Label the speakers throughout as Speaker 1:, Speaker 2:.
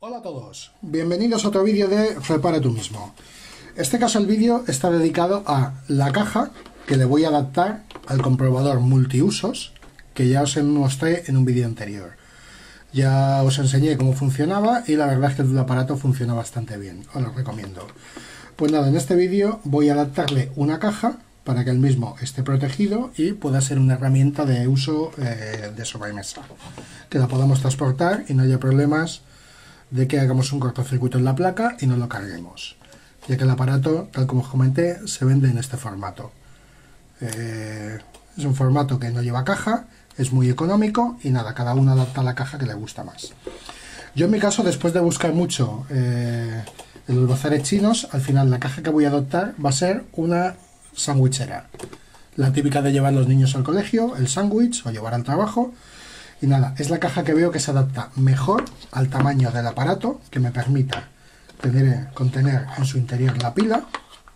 Speaker 1: Hola a todos, bienvenidos a otro vídeo de Repara tú mismo. En este caso el vídeo está dedicado a la caja que le voy a adaptar al comprobador multiusos que ya os mostré en un vídeo anterior. Ya os enseñé cómo funcionaba y la verdad es que el aparato funciona bastante bien, os lo recomiendo. Pues nada, en este vídeo voy a adaptarle una caja para que el mismo esté protegido y pueda ser una herramienta de uso de sobremesa, que la podamos transportar y no haya problemas de que hagamos un cortocircuito en la placa y no lo carguemos, ya que el aparato, tal como os comenté, se vende en este formato. Es un formato que no lleva caja, es muy económico y nada, cada uno adapta la caja que le gusta más. Yo en mi caso, después de buscar mucho en los bazares chinos, al final la caja que voy a adoptar va a ser una sandwichera, la típica de llevar los niños al colegio, el sándwich o llevar al trabajo. Y nada, es la caja que veo que se adapta mejor al tamaño del aparato, que me permita contener en su interior la pila,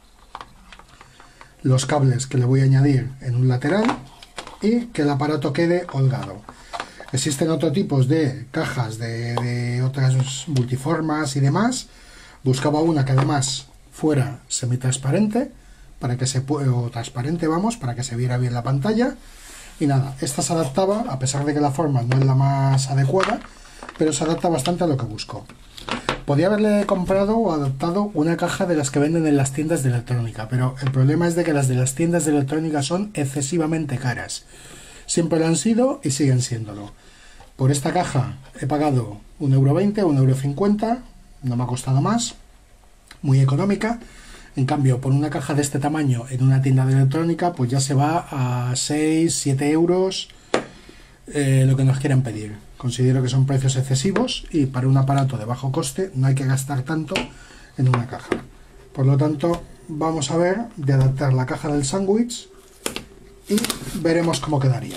Speaker 1: los cables que le voy a añadir en un lateral y que el aparato quede holgado. Existen otros tipos de cajas de otras multiformas y demás. Buscaba una que además fuera semitransparente, para que para que se viera bien la pantalla. Y nada, esta se adaptaba, a pesar de que la forma no es la más adecuada, pero se adapta bastante a lo que busco. Podía haberle comprado o adoptado una caja de las que venden en las tiendas de electrónica, pero el problema es de que las de las tiendas de electrónica son excesivamente caras. Siempre lo han sido y siguen siéndolo. Por esta caja he pagado 1,20 €, 1,50 €, no me ha costado más, muy económica. En cambio, por una caja de este tamaño en una tienda de electrónica, pues ya se va a 6, 7 euros lo que nos quieran pedir. Considero que son precios excesivos y para un aparato de bajo coste no hay que gastar tanto en una caja. Por lo tanto, vamos a ver de adaptar la caja del sándwich y veremos cómo quedaría.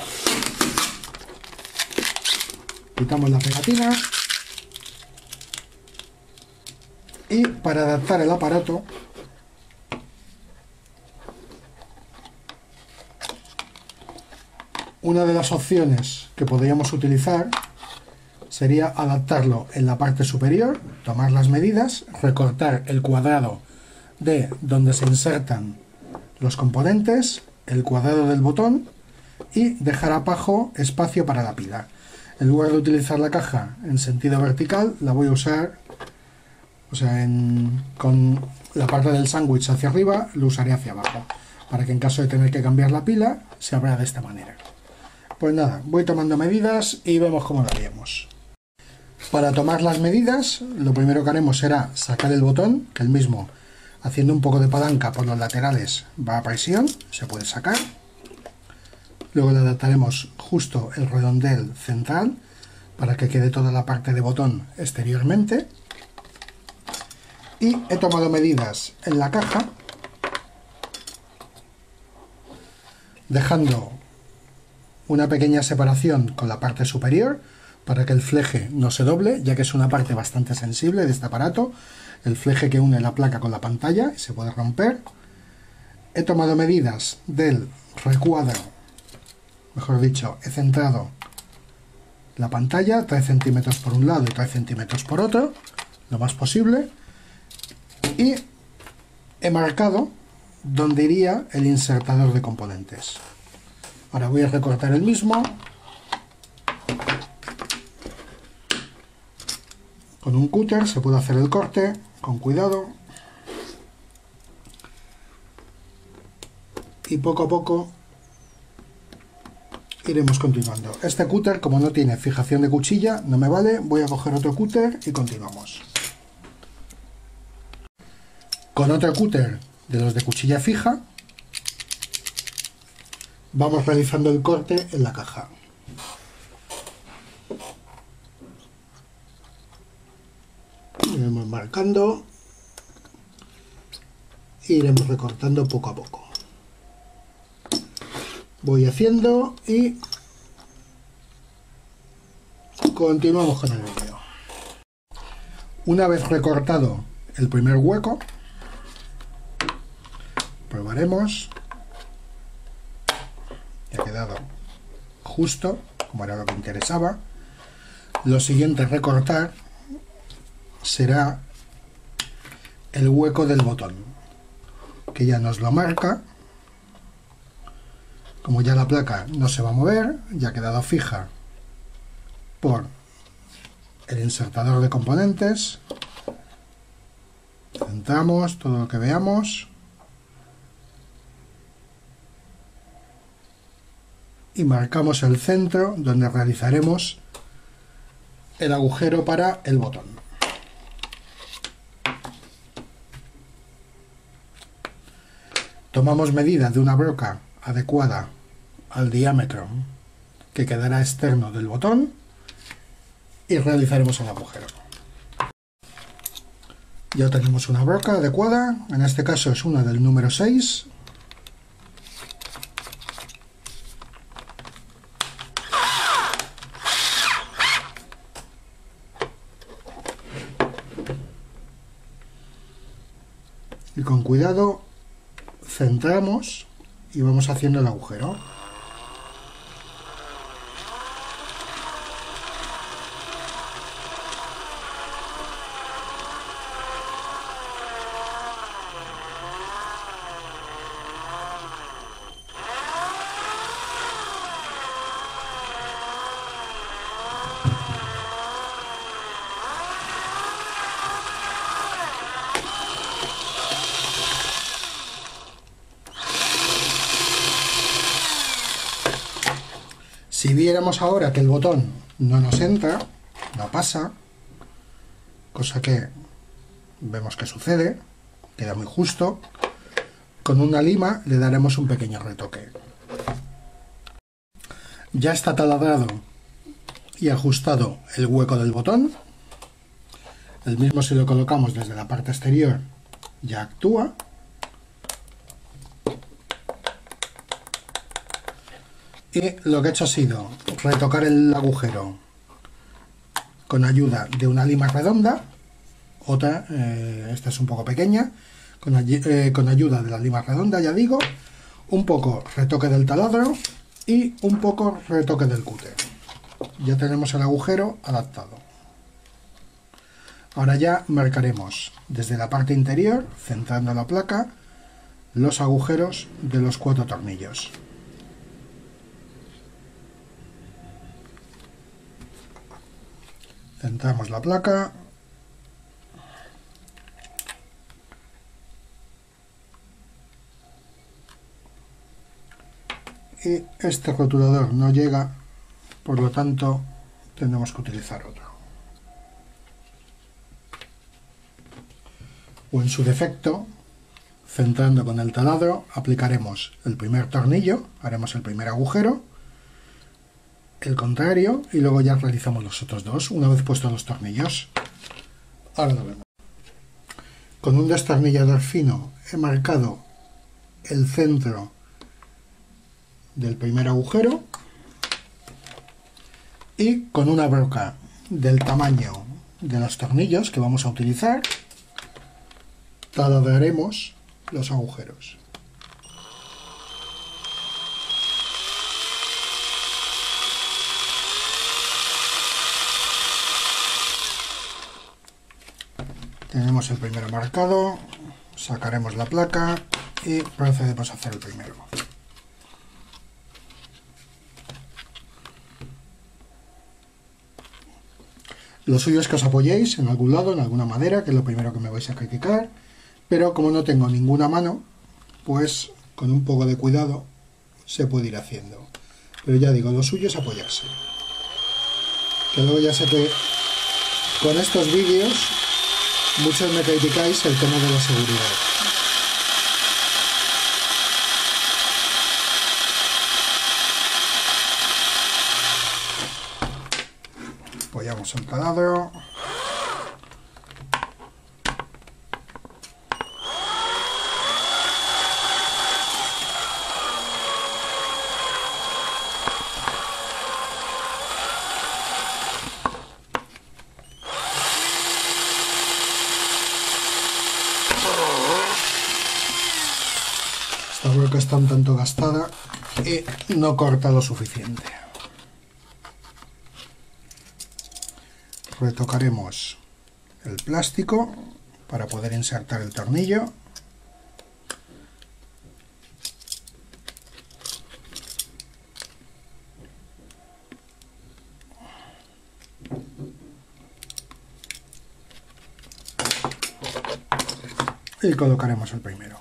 Speaker 1: Quitamos la pegatina y para adaptar el aparato una de las opciones que podríamos utilizar sería adaptarlo en la parte superior, tomar las medidas, recortar el cuadrado de donde se insertan los componentes, el cuadrado del botón y dejar abajo espacio para la pila. En lugar de utilizar la caja en sentido vertical, la voy a usar, con la parte del sándwich hacia arriba, lo usaré hacia abajo, para que en caso de tener que cambiar la pila, se abra de esta manera. Pues nada, voy tomando medidas y vemos cómo lo haríamos. Para tomar las medidas, lo primero que haremos será sacar el botón, que el mismo, haciendo un poco de palanca por los laterales, va a presión, se puede sacar. Luego le adaptaremos justo el redondel central, para que quede toda la parte de botón exteriormente. Y he tomado medidas en la caja, dejando una pequeña separación con la parte superior para que el fleje no se doble, ya que es una parte bastante sensible de este aparato, el fleje que une la placa con la pantalla y se puede romper. He tomado medidas del recuadro, mejor dicho, he centrado la pantalla 3 centímetros por un lado y 3 centímetros por otro, lo más posible, y he marcado donde iría el insertador de componentes. Ahora voy a recortar el mismo con un cúter, se puede hacer el corte con cuidado y poco a poco iremos continuando. Este cúter, como no tiene fijación de cuchilla, no me vale, voy a coger otro cúter y continuamos. Con otro cúter de los de cuchilla fija vamos realizando el corte en la caja. Iremos marcando e iremos recortando poco a poco. Voy haciendo y continuamos con el vídeo. Una vez recortado el primer hueco, probaremos. Ha quedado justo, como era lo que interesaba. Lo siguiente es recortar será el hueco del botón, que ya nos lo marca. Como ya la placa no se va a mover, ya ha quedado fija por el insertador de componentes, centramos todo lo que veamos y marcamos el centro donde realizaremos el agujero para el botón. Tomamos medida de una broca adecuada al diámetro que quedará externo del botón y realizaremos el agujero. Ya tenemos una broca adecuada, en este caso es una del número 6. Y con cuidado centramos y vamos haciendo el agujero. Si viéramos ahora que el botón no nos entra, no pasa, cosa que vemos que sucede, queda muy justo, con una lima le daremos un pequeño retoque. Ya está taladrado y ajustado el hueco del botón. El mismo, si lo colocamos desde la parte exterior, ya actúa. Y lo que he hecho ha sido retocar el agujero con ayuda de una lima redonda, otra, esta es un poco pequeña, con ayuda de la lima redonda, ya digo, un poco retoque del taladro y un poco retoque del cúter. Ya tenemos el agujero adaptado. Ahora ya marcaremos desde la parte interior, centrando la placa, los agujeros de los 4 tornillos. Centramos la placa y este rotulador no llega, por lo tanto tendremos que utilizar otro. O en su defecto, centrando con el taladro, aplicaremos el primer tornillo, haremos el primer agujero, el contrario, y luego ya realizamos los otros dos, una vez puestos los tornillos. Ahora lo vemos. Con un destornillador fino he marcado el centro del primer agujero y con una broca del tamaño de los tornillos que vamos a utilizar, taladraremos los agujeros. Tenemos el primero marcado, sacaremos la placa y procedemos a hacer el primero. Lo suyo es que os apoyéis en algún lado, en alguna madera, que es lo primero que me vais a criticar, pero como no tengo ninguna mano, pues con un poco de cuidado se puede ir haciendo. Pero ya digo, lo suyo es apoyarse. Que luego ya sé que con estos vídeos muchos me criticáis el tema de la seguridad. Apoyamos el taladro. Esta broca está un tanto gastada y no corta lo suficiente. Retocaremos el plástico para poder insertar el tornillo. Y colocaremos el primero.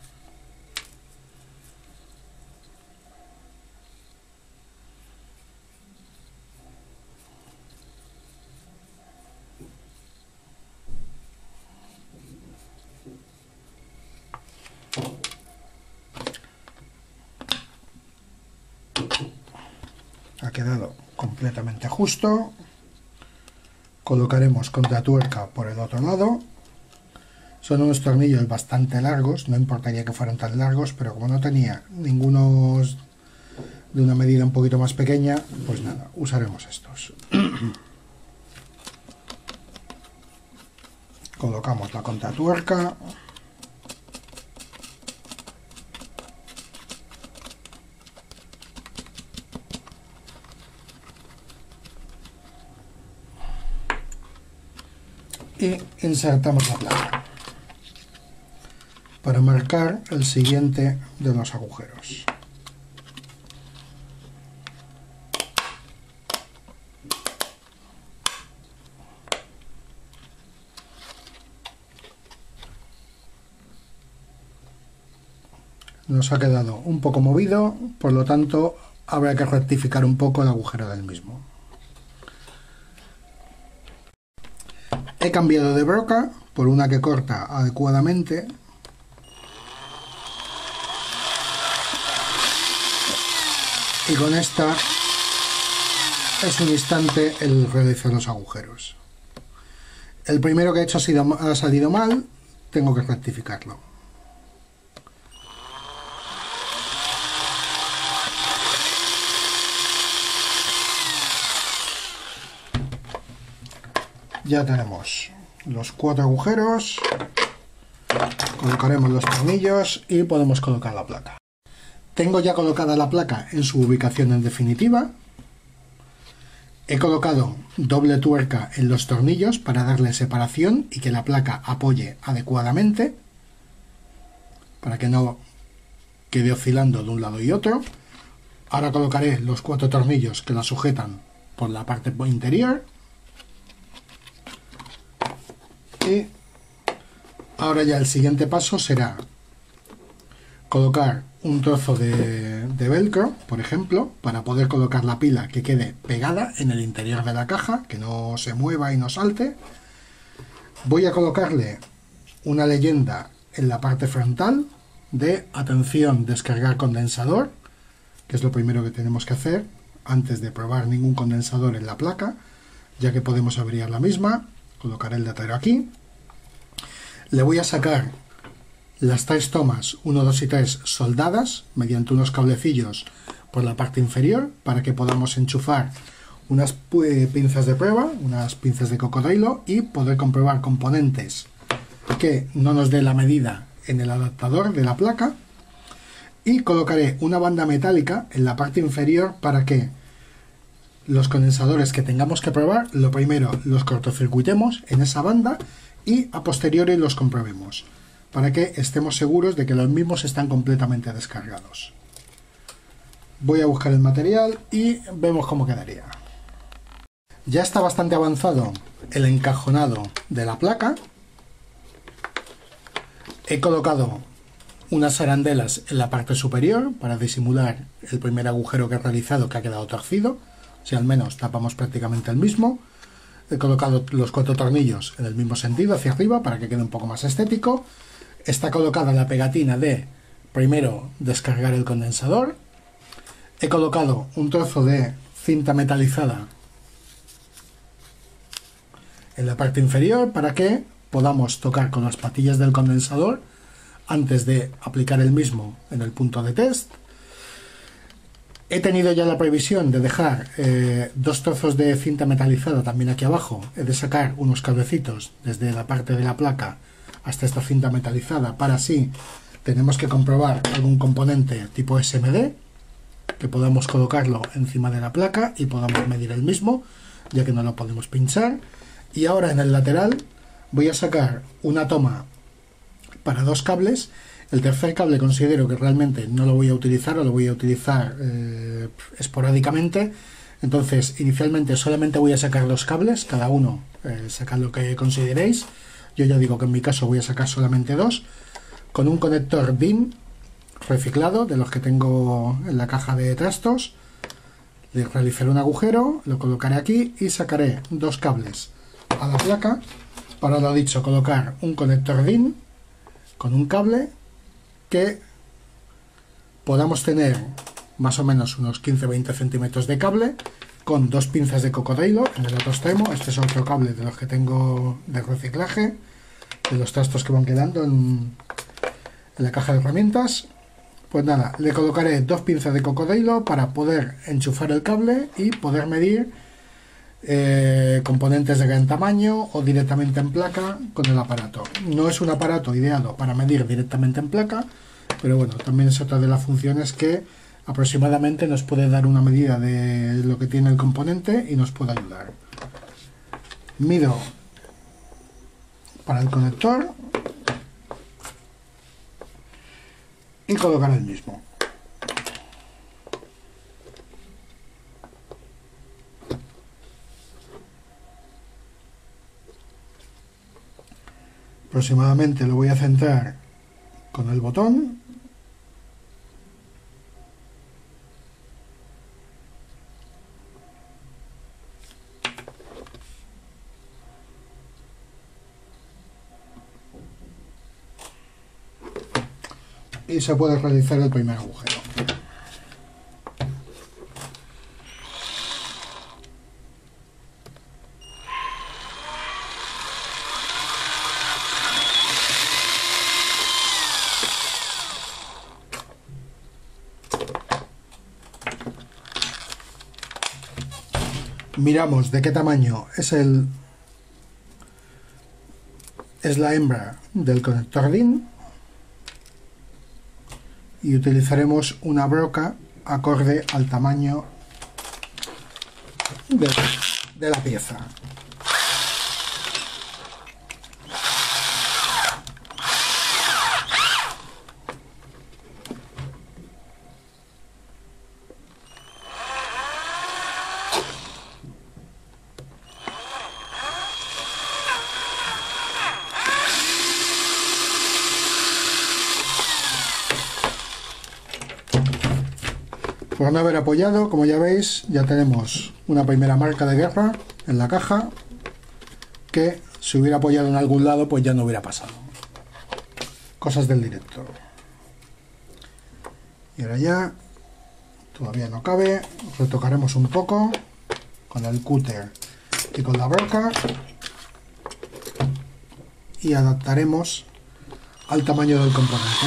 Speaker 1: Ha quedado completamente justo. Colocaremos contratuerca por el otro lado. Son unos tornillos bastante largos, no importaría que fueran tan largos, pero como no tenía ninguno de una medida un poquito más pequeña, pues nada, usaremos estos. Colocamos la contratuerca. Y insertamos la placa para marcar el siguiente de los agujeros. Nos ha quedado un poco movido, por lo tanto habrá que rectificar un poco el agujero del mismo. He cambiado de broca por una que corta adecuadamente. Y con esta es un instante el realizar los agujeros. El primero que he hecho ha salido mal, tengo que rectificarlo. Ya tenemos los 4 agujeros, colocaremos los tornillos y podemos colocar la placa. Tengo ya colocada la placa en su ubicación en definitiva. He colocado doble tuerca en los tornillos para darle separación y que la placa apoye adecuadamente, para que no quede oscilando de un lado y otro. Ahora colocaré los 4 tornillos que la sujetan por la parte interior. Y ahora ya el siguiente paso será colocar un trozo de velcro, por ejemplo, para poder colocar la pila que quede pegada en el interior de la caja, que no se mueva y no salte. Voy a colocarle una leyenda en la parte frontal de atención, descargar condensador, que es lo primero que tenemos que hacer antes de probar ningún condensador en la placa, ya que podemos abrir la misma. Colocaré el datero aquí. Le voy a sacar las 3 tomas 1, 2 y 3 soldadas mediante unos cablecillos por la parte inferior para que podamos enchufar unas pinzas de prueba, unas pinzas de cocodrilo, y poder comprobar componentes que no nos dé la medida en el adaptador de la placa. Y colocaré una banda metálica en la parte inferior para que los condensadores que tengamos que probar, lo primero los cortocircuitemos en esa banda y a posteriori los comprobemos, para que estemos seguros de que los mismos están completamente descargados. Voy a buscar el material y vemos cómo quedaría. Ya está bastante avanzado el encajonado de la placa. He colocado unas arandelas en la parte superior para disimular el primer agujero que he realizado, que ha quedado torcido. Si al menos tapamos prácticamente el mismo. He colocado los 4 tornillos en el mismo sentido hacia arriba para que quede un poco más estético. Está colocada la pegatina de primero descargar el condensador. He colocado un trozo de cinta metalizada en la parte inferior para que podamos tocar con las patillas del condensador antes de aplicar el mismo en el punto de test. He tenido ya la previsión de dejar 2 trozos de cinta metalizada también aquí abajo. He de sacar unos cablecitos desde la parte de la placa hasta esta cinta metalizada, para así tenemos que comprobar algún componente tipo SMD, que podamos colocarlo encima de la placa y podamos medir el mismo, ya que no lo podemos pinchar. Y ahora en el lateral voy a sacar una toma para 2 cables. El tercer cable considero que realmente no lo voy a utilizar, o lo voy a utilizar esporádicamente. Entonces, inicialmente solamente voy a sacar 2 cables, cada uno sacad lo que consideréis. Yo ya digo que en mi caso voy a sacar solamente 2, con un conector DIN reciclado, de los que tengo en la caja de trastos. Le realizaré un agujero, lo colocaré aquí y sacaré 2 cables a la placa. Para lo dicho, colocar un conector DIN con un cable que podamos tener más o menos unos 15-20 centímetros de cable, con 2 pinzas de cocodrilo en el otro extremo. Este es otro cable de los que tengo de reciclaje, de los trastos que van quedando en la caja de herramientas. Pues nada, le colocaré 2 pinzas de cocodrilo para poder enchufar el cable y poder medir componentes de gran tamaño o directamente en placa con el aparato. No es un aparato ideado para medir directamente en placa, pero bueno, también es otra de las funciones que aproximadamente nos puede dar una medida de lo que tiene el componente y nos puede ayudar. Mido para el conector y colocar el mismo. Aproximadamente lo voy a centrar con el botón y se puede realizar el primer agujero. Miramos de qué tamaño es la hembra del conector DIN y utilizaremos una broca acorde al tamaño de la pieza. Por no haber apoyado, como ya veis, ya tenemos una primera marca de guerra en la caja, que si hubiera apoyado en algún lado pues ya no hubiera pasado. Cosas del directo. Y ahora ya, todavía no cabe, retocaremos un poco con el cúter y con la broca y adaptaremos al tamaño del componente.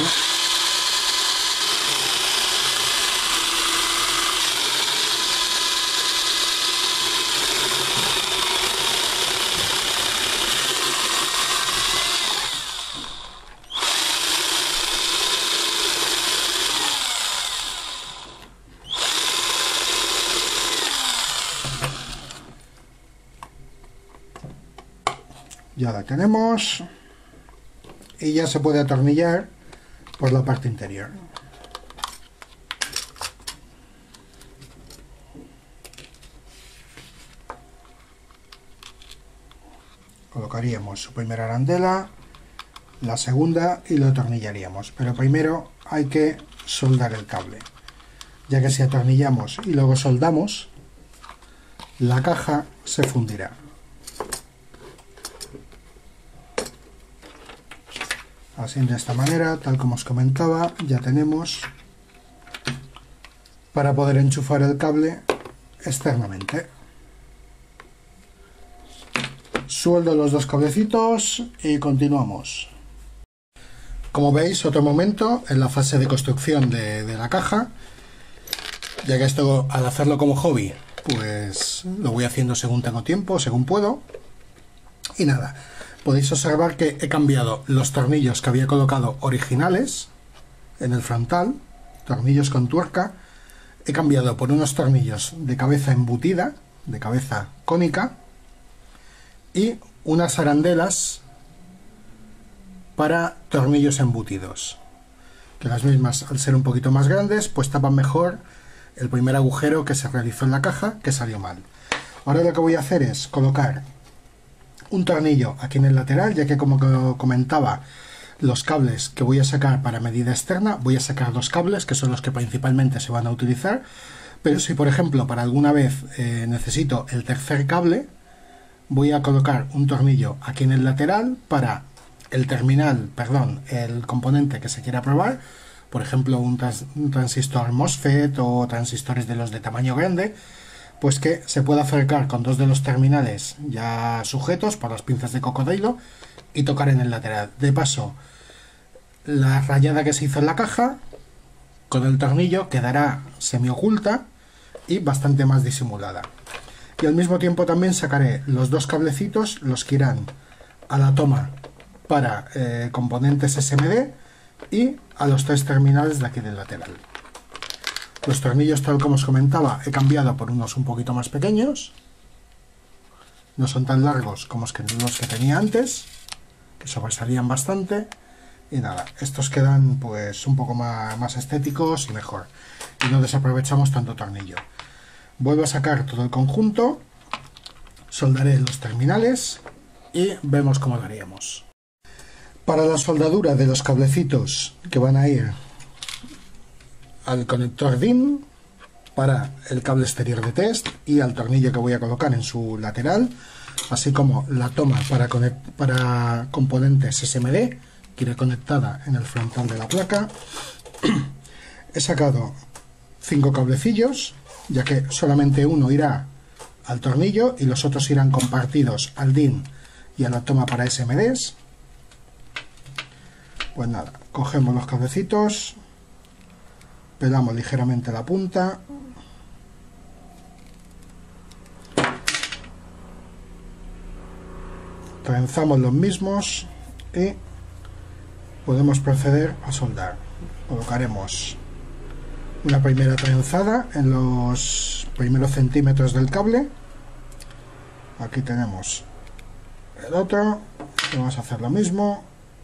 Speaker 1: Ya la tenemos y ya se puede atornillar por la parte interior. Colocaríamos su primera arandela, la segunda y lo atornillaríamos, pero primero hay que soldar el cable, ya que si atornillamos y luego soldamos, la caja se fundirá. Así, de esta manera, tal como os comentaba, ya tenemos para poder enchufar el cable externamente. Sueldo los 2 cablecitos y continuamos. Como veis, otro momento en la fase de construcción de la caja, ya que esto, al hacerlo como hobby, pues lo voy haciendo según tengo tiempo, según puedo. Y nada, podéis observar que he cambiado los tornillos que había colocado originales en el frontal, tornillos con tuerca. He cambiado por unos tornillos de cabeza embutida, de cabeza cónica, y unas arandelas para tornillos embutidos, que las mismas, al ser un poquito más grandes, pues tapan mejor el primer agujero que se realizó en la caja, que salió mal. Ahora lo que voy a hacer es colocar un tornillo aquí en el lateral, ya que, como comentaba, los cables que voy a sacar para medida externa, voy a sacar dos cables que son los que principalmente se van a utilizar, pero si por ejemplo para alguna vez necesito el tercer cable, voy a colocar un tornillo aquí en el lateral para el terminal, perdón, el componente que se quiera probar, por ejemplo un transistor MOSFET o transistores de los de tamaño grande, pues que se pueda acercar con dos de los terminales ya sujetos por las pinzas de cocodrilo y tocar en el lateral. De paso, la rayada que se hizo en la caja con el tornillo quedará semi oculta y bastante más disimulada. Y al mismo tiempo también sacaré los dos cablecitos, los que irán a la toma para componentes SMD y a los tres terminales de aquí del lateral. Los tornillos, tal como os comentaba, he cambiado por unos un poquito más pequeños. No son tan largos como los que tenía antes, que sobresalían bastante. Y nada, estos quedan pues un poco más estéticos y mejor. Y no desaprovechamos tanto tornillo. Vuelvo a sacar todo el conjunto, soldaré los terminales y vemos cómo lo haríamos. Para la soldadura de los cablecitos que van a ir al conector DIN, para el cable exterior de test y al tornillo que voy a colocar en su lateral, así como la toma para componentes SMD que irá conectada en el frontal de la placa. He sacado 5 cablecillos, ya que solamente uno irá al tornillo y los otros irán compartidos al DIN y a la toma para SMDs. Pues nada, cogemos los cablecitos, pelamos ligeramente la punta, trenzamos los mismos y podemos proceder a soldar. Colocaremos una primera trenzada en los primeros centímetros del cable. Aquí tenemos el otro, vamos a hacer lo mismo.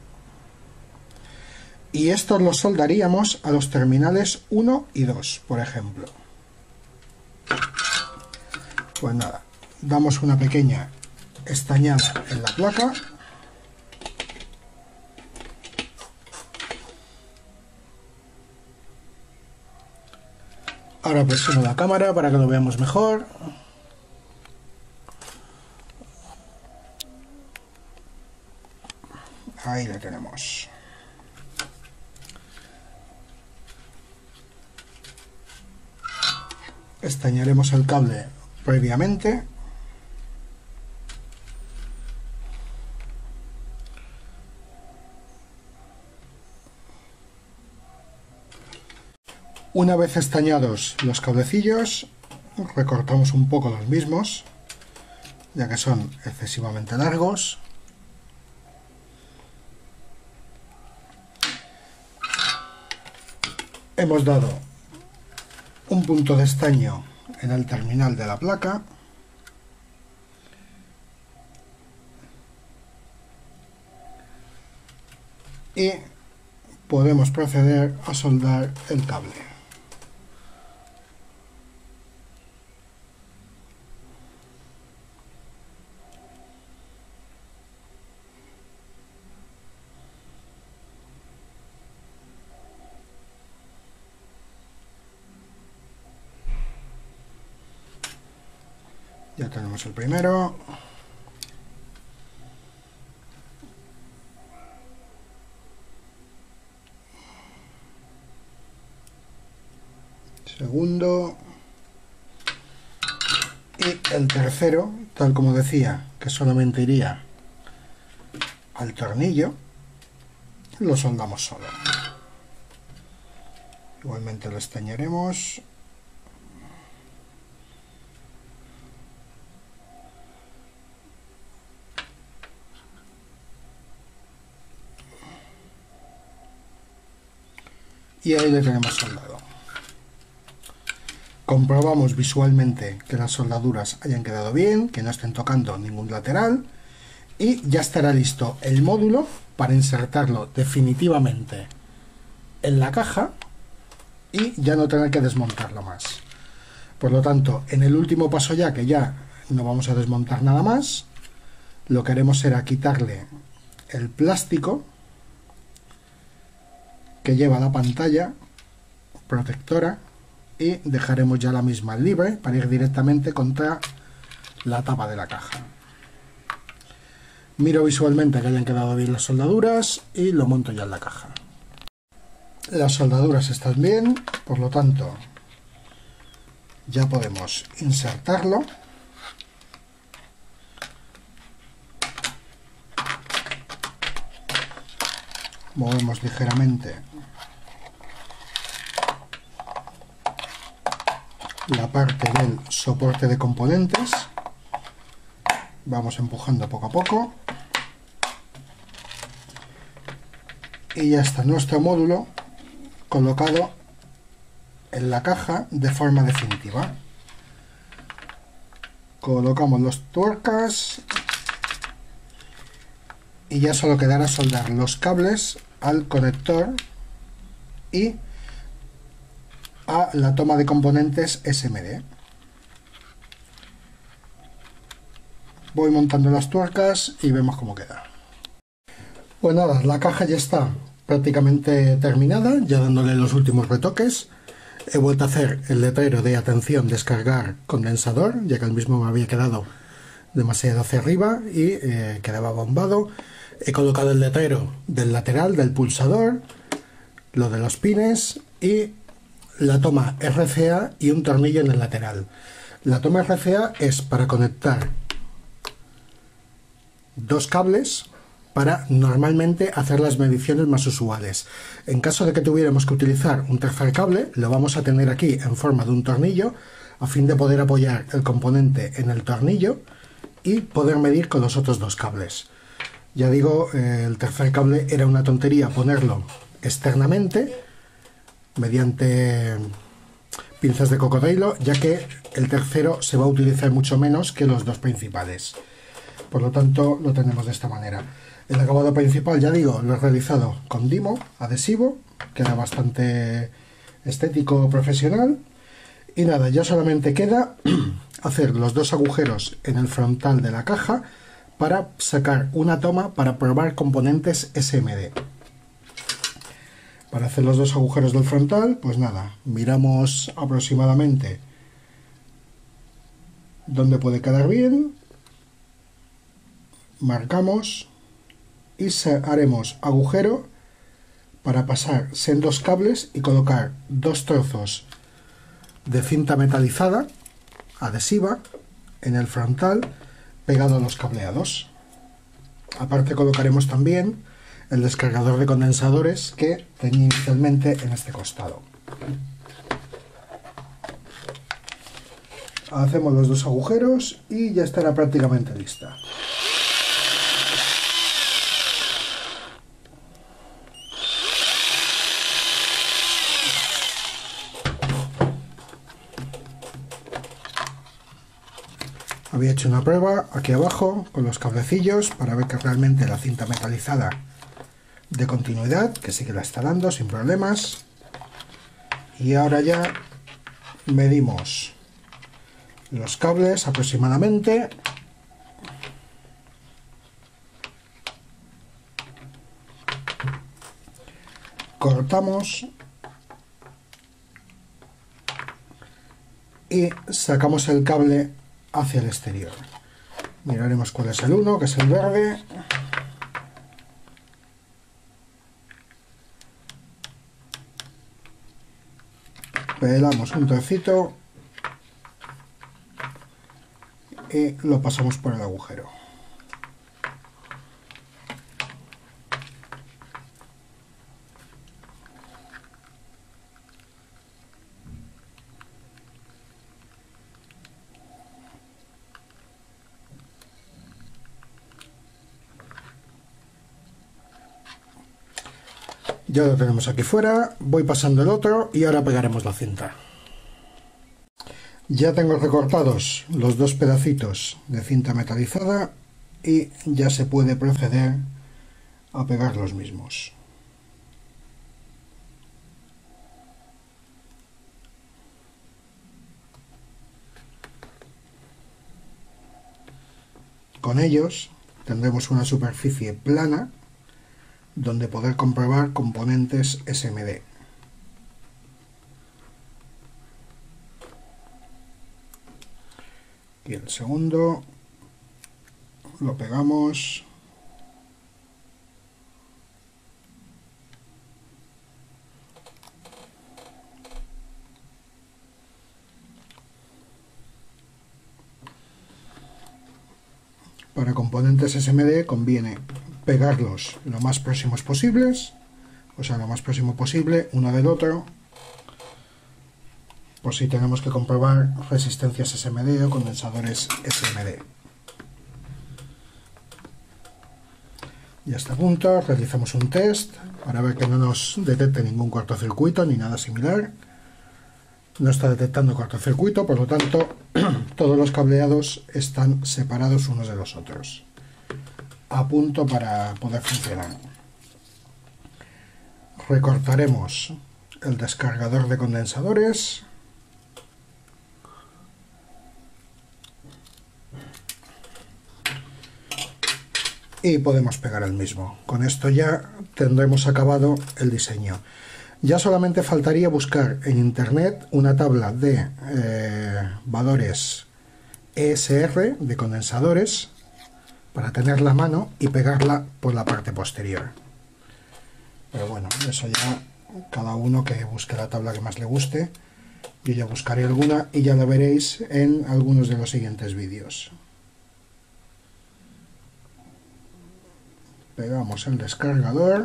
Speaker 1: Y estos los soldaríamos a los terminales 1 y 2, por ejemplo. Pues nada, damos una pequeña estañada en la placa. Ahora presiono la cámara para que lo veamos mejor. Ahí lo tenemos. Estañaremos el cable previamente. Una vez estañados los cablecillos, recortamos un poco los mismos, ya que son excesivamente largos. Hemos dado un punto de estaño en el terminal de la placa. Y podemos proceder a soldar el cable. Ya tenemos el primero. Segundo. Y el tercero, tal como decía, que solamente iría al tornillo, lo soldamos solo. Igualmente lo estañaremos. Y ahí le tenemos soldado. Comprobamos visualmente que las soldaduras hayan quedado bien, que no estén tocando ningún lateral, y ya estará listo el módulo para insertarlo definitivamente en la caja y ya no tener que desmontarlo más. Por lo tanto, en el último paso ya, que ya no vamos a desmontar nada más, lo que haremos será quitarle el plástico que lleva la pantalla protectora y dejaremos ya la misma libre para ir directamente contra la tapa de la caja. Miro visualmente que hayan quedado bien las soldaduras y lo monto ya en la caja. Las soldaduras están bien, por lo tanto ya podemos insertarlo. Movemos ligeramente la parte del soporte de componentes, vamos empujando poco a poco y ya está nuestro módulo colocado en la caja de forma definitiva. Colocamos los tuercas y ya solo quedará soldar los cables al conector y a la toma de componentes SMD. Voy montando las tuercas y vemos cómo queda. Pues nada, la caja ya está prácticamente terminada, ya dándole los últimos retoques. He vuelto a hacer el letrero de atención, descargar condensador, ya que el mismo me había quedado demasiado hacia arriba y quedaba bombado. He colocado el letrero del lateral del pulsador, lo de los pines y la toma RCA y un tornillo en el lateral. La toma RCA es para conectar dos cables para normalmente hacer las mediciones más usuales. En caso de que tuviéramos que utilizar un tercer cable, lo vamos a tener aquí en forma de un tornillo a fin de poder apoyar el componente en el tornillo y poder medir con los otros dos cables. Ya digo, el tercer cable era una tontería ponerlo externamente mediante pinzas de cocodrilo, ya que el tercero se va a utilizar mucho menos que los dos principales. Por lo tanto, lo tenemos de esta manera. El acabado principal, ya digo, lo he realizado con Dymo adhesivo, queda bastante estético, profesional. Y nada, ya solamente queda hacer los dos agujeros en el frontal de la caja para sacar una toma para probar componentes SMD. Para hacer los dos agujeros del frontal, pues nada, miramos aproximadamente dónde puede quedar bien, marcamos y haremos agujero para pasar sendos cables y colocar dos trozos de cinta metalizada adhesiva en el frontal pegado a los cableados. Aparte colocaremos también el descargador de condensadores que tenía inicialmente en este costado. Hacemos los dos agujeros y ya estará prácticamente lista. Había hecho una prueba aquí abajo con los cablecillos para ver que realmente la cinta metalizada de continuidad, que sí que la está dando sin problemas. Y ahora ya medimos los cables aproximadamente. Cortamos y sacamos el cable hacia el exterior. Miraremos cuál es el uno, que es el verde. Pelamos un trocito y lo pasamos por el agujero. Ya lo tenemos aquí fuera, voy pasando el otro y ahora pegaremos la cinta. Ya tengo recortados los dos pedacitos de cinta metalizada y ya se puede proceder a pegar los mismos. Con ellos tendremos una superficie plana donde poder comprobar componentes SMD. Y el segundo lo pegamos. Para componentes SMD conviene pegarlos lo más próximos posibles, o sea, lo más próximo posible uno del otro, por si tenemos que comprobar resistencias SMD o condensadores SMD. Y a este punto realizamos un test para ver que no nos detecte ningún cortocircuito ni nada similar. No está detectando cortocircuito, por lo tanto todos los cableados están separados unos de los otros, a punto para poder funcionar. Recortaremos el descargador de condensadores y podemos pegar el mismo. Con esto ya tendremos acabado el diseño. Ya solamente faltaría buscar en internet una tabla de valores ESR de condensadores para tenerla a mano y pegarla por la parte posterior. Pero bueno, eso ya cada uno que busque la tabla que más le guste. Yo ya buscaré alguna y ya la veréis en algunos de los siguientes vídeos. Pegamos el descargador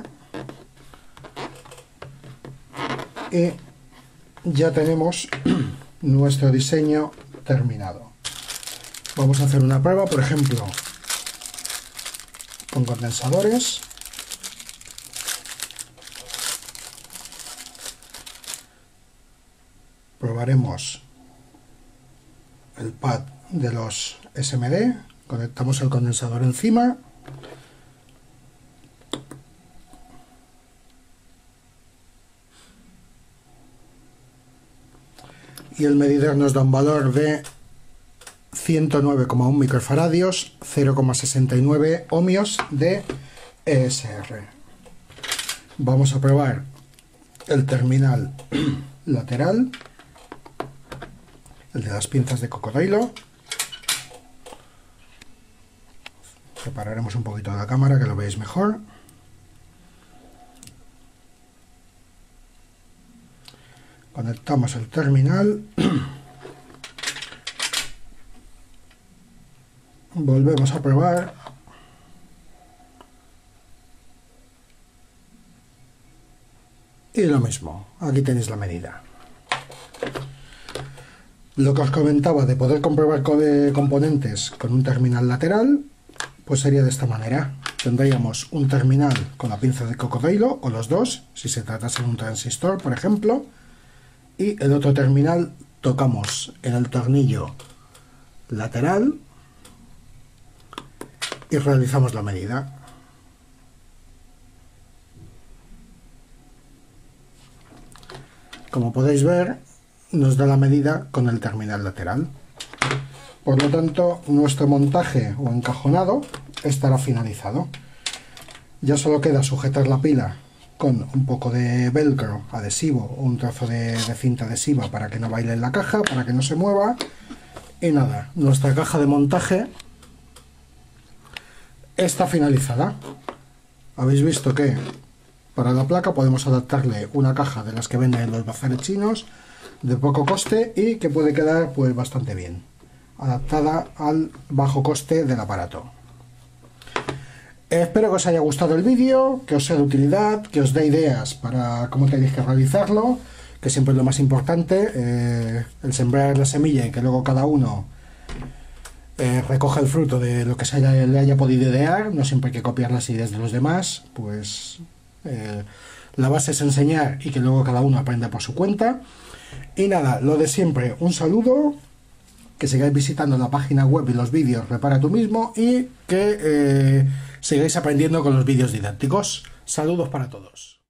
Speaker 1: y ya tenemos nuestro diseño terminado. Vamos a hacer una prueba, por ejemplo, con condensadores. Probaremos el pad de los SMD, conectamos el condensador encima. Y el medidor nos da un valor de 109,1 microfaradios, 0,69 ohmios de ESR. Vamos a probar el terminal lateral, el de las pinzas de cocodrilo. Separaremos un poquito de la cámara que lo veáis mejor. Conectamos el terminal, volvemos a probar y lo mismo, aquí tenéis la medida. Lo que os comentaba de poder comprobar componentes con un terminal lateral, pues sería de esta manera. Tendríamos un terminal con la pinza de cocodrilo, o los dos, si se tratase de un transistor, por ejemplo. Y el otro terminal tocamos en el tornillo lateral y realizamos la medida. Como podéis ver, nos da la medida con el terminal lateral. Por lo tanto, nuestro montaje o encajonado estará finalizado. Ya solo queda sujetar la pila con un poco de velcro adhesivo o un trozo de cinta adhesiva para que no baile en la caja, para que no se mueva. Y nada, nuestra caja de montaje está finalizada. Habéis visto que para la placa podemos adaptarle una caja de las que venden en los bazares chinos, de poco coste y que puede quedar pues bastante bien, adaptada al bajo coste del aparato. Espero que os haya gustado el vídeo, que os sea de utilidad, que os dé ideas para cómo tenéis que realizarlo, que siempre es lo más importante, el sembrar la semilla y que luego cada uno recoja el fruto de lo que le haya podido idear. No siempre hay que copiar las ideas de los demás, pues la base es enseñar y que luego cada uno aprenda por su cuenta. Y nada, lo de siempre, un saludo que sigáis visitando la página web y los vídeos Repara tú mismo y que sigáis aprendiendo con los vídeos didácticos. Saludos para todos.